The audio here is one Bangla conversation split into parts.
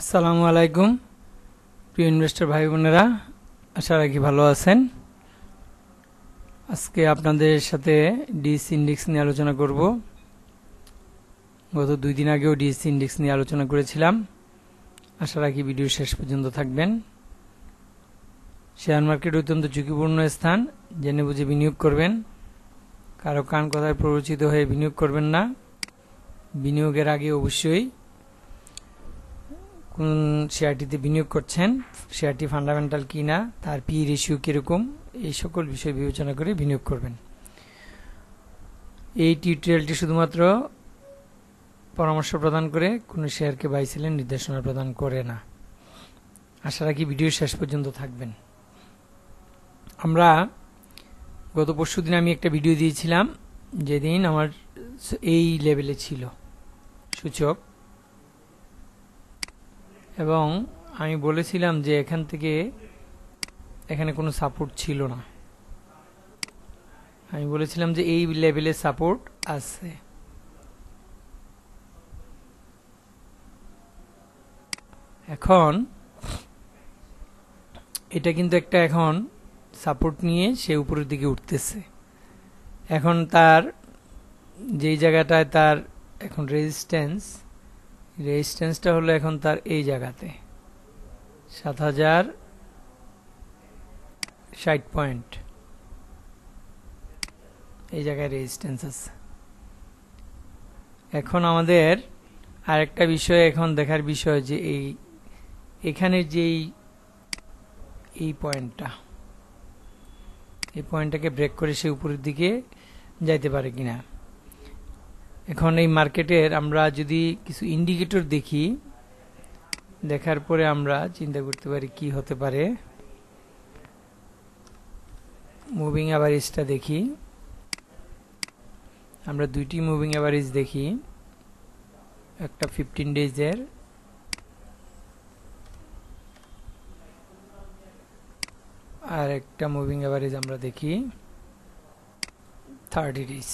আসসালামু আলাইকুম প্রিয় ইনভেস্টর ভাই বোনেরা, আশা রাখি ভালো আছেন। আজকে আপনাদের সাথে ডিএসসি ইন্ডেক্স নিয়ে আলোচনা করব। গত 2 দিন আগেও ডিএসসি ইন্ডেক্স নিয়ে আলোচনা করেছিলাম। আশা রাখি ভিডিও শেষ পর্যন্ত থাকবেন। শেয়ার মার্কেট অত্যন্ত ঝুঁকিপূর্ণ স্থান, জেনে বুঝে বিনিয়োগ করবেন। কারো কান কথায় প্ররোচিত হয়ে বিনিয়োগ করবেন না। বিনিয়োগের আগে অবশ্যই কোন শেয়ারটিতে বিনিয়োগ করছেন, শেয়ারটি ফান্ডামেন্টাল কিনা, তার পি রেশিও কীরকম, এই সকল বিষয় বিবেচনা করে বিনিয়োগ করবেন। এই টিউটোরিয়ালটি শুধুমাত্র পরামর্শ প্রদান করে কোনো শেয়ারকে বাই সেলের নির্দেশনা প্রদান করে না। আশা রাখি ভিডিও শেষ পর্যন্ত থাকবেন। আমরা গত পরশুদিন আমি একটা ভিডিও দিয়েছিলাম, যেদিন আমার এই লেভেলে ছিল সূচক, এবং আমি বলেছিলাম যে এখান থেকে এখানে কোনো সাপোর্ট ছিল না। আমি বলেছিলাম যে এই লেভেলে সাপোর্ট আছে। এখন এটা কিন্তু একটা এখন সাপোর্ট নিয়ে সে উপরের দিকে উঠতেছে। এখন তার যেই জায়গাটায় তার এখন রেজিস্ট্যান্সটা হলো এখন তার এই জায়গাতে 7060 পয়েন্ট, এই জায়গায় রেজিস্ট্যান্স আছে। এখন আমাদের আরেকটা বিষয় এখন দেখার বিষয় যে এখানে যেই এই পয়েন্টটাকে ব্রেক করে সে উপরের দিকে যাইতে পারে কিনা। এখন এই মার্কেটের আমরা যদি কিছু ইন্ডিকেটর দেখি, দেখার পরে আমরা চিন্তা করতে পারি কি হতে পারে। মুভিং অ্যাভারেজটা দেখি, আমরা দুইটি মুভিং অ্যাভারেজ দেখি, একটা 15 ডেজের আর একটা মুভিং অ্যাভারেজ আমরা দেখি 30 ডেজ।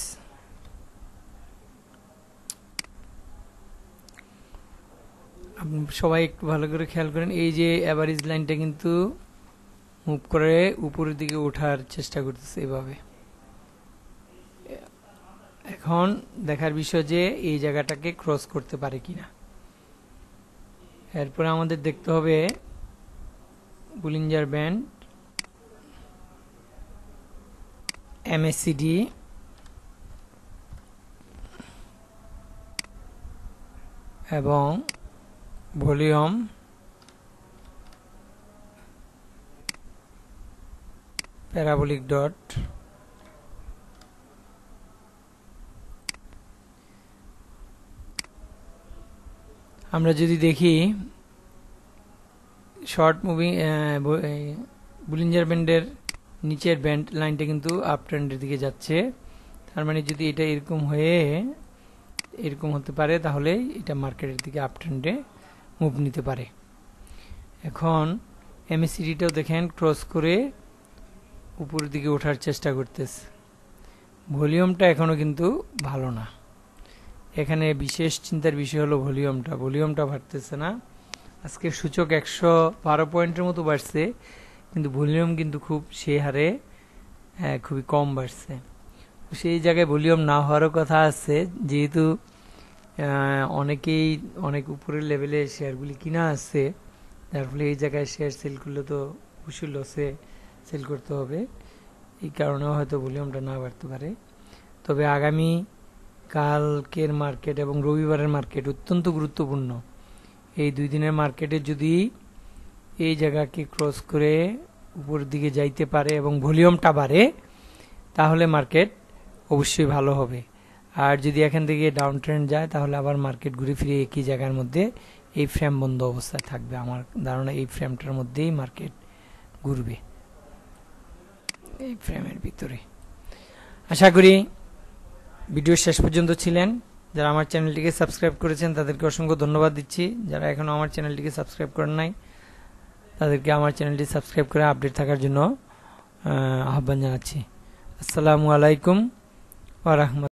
আপনি সবাই একটু ভালো করে খেয়াল করেন, এই যে অ্যাভারেজ লাইনটা কিন্তু মুভ করে উপরের দিকে ওঠার চেষ্টা করতেছে এভাবে। এখন দেখার বিষয় যে এই জায়গাটাকে ক্রস করতে পারে কিনা। এরপরে আমাদের দেখতে হবে বুলিঞ্জার ব্যান্ড, এমএসসিডি এবং ভলিউম, প্যারাবোলিক ডট, আমরা যদি দেখি শর্ট মুভিং বুলিঞ্জার ব্যান্ডের নিচের ব্যান্ড লাইনটা কিন্তু আপ ট্রেন্ডের দিকে যাচ্ছে। তার মানে যদি এটা এরকম হতে পারে, তাহলে এটা মার্কেটের দিকে আপ ট্রেন্ডে মুভ নিতে পারে। এখন এমএসসিডিটাও দেখেন ক্রস করে উপরের দিকে ওঠার চেষ্টা করতেছে। ভলিউমটা এখনো কিন্তু ভালো না। এখানে বিশেষ চিন্তার বিষয় হলো ভলিউমটা বাড়তেছে না। আজকে সূচক 112 পয়েন্টের মতো বাড়ছে, কিন্তু ভলিউম কিন্তু খুব সেই হারে খুবই কম বাড়ছে। সেই জায়গায় ভলিউম না হওয়ারও কথা আছে, যেহেতু অনেক উপরের লেভেলে শেয়ারগুলি কিনা আছে, যার ফলে এই জায়গায় শেয়ার সেল করলে তো অবশ্যই লসে সেল করতে হবে। এই কারণেও হয়তো ভলিউমটা না বাড়তে পারে। তবে আগামী কালকের মার্কেট এবং রবিবারের মার্কেট অত্যন্ত গুরুত্বপূর্ণ। এই 2 দিনের মার্কেটে যদি এই জায়গাকে ক্রস করে উপরের দিকে যাইতে পারে এবং ভলিউমটা বাড়ে, তাহলে মার্কেট অবশ্যই ভালো হবে। আর যদি এখান থেকে ডাউন ট্রেন্ড যায়, তাহলে আবার মার্কেট ঘুরে ফিরে একই জায়গার মধ্যে এই ফ্রেম বন্ধ অবস্থায় থাকবে। আমার ধারণা এই ফ্রেমটার মধ্যেই মার্কেট ঘুরবে, এই ফ্রেমের ভিতরে। আশা করি ভিডিও শেষ পর্যন্ত ছিলেন। যারা আমার চ্যানেলটিকে সাবস্ক্রাইব করেছেন তাদেরকে অসংখ্য ধন্যবাদ দিচ্ছি। যারা এখনো আমার চ্যানেলটিকে সাবস্ক্রাইব করেন নাই, তাদেরকে আমার চ্যানেলটি সাবস্ক্রাইব করে আপডেট থাকার জন্য আহ্বান জানাচ্ছি। আসসালামু আলাইকুম ওয়া রাহমাতুল্লাহ।